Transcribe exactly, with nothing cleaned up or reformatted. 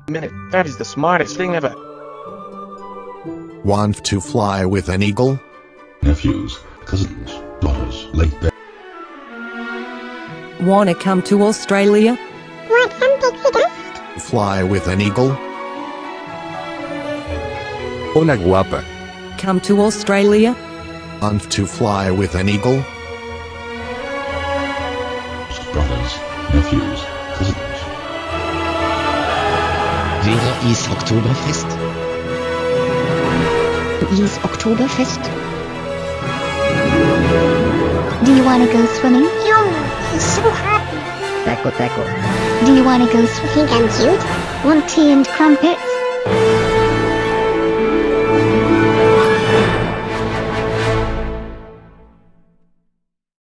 minute, that is the smartest thing ever. Want to fly with an eagle? Nephews, cousins, daughters, late bed. Wanna come to Australia? Want some pixie dust? Fly with an eagle? Hola guapa. Come to Australia? Want to fly with an eagle? Brothers, nephews, cousins. Where is Oktoberfest? Is Oktoberfest? Do you wanna go swimming? Yo, he's so hot. Taco taco. Do you wanna go swimming and cute? Want tea and crumpets?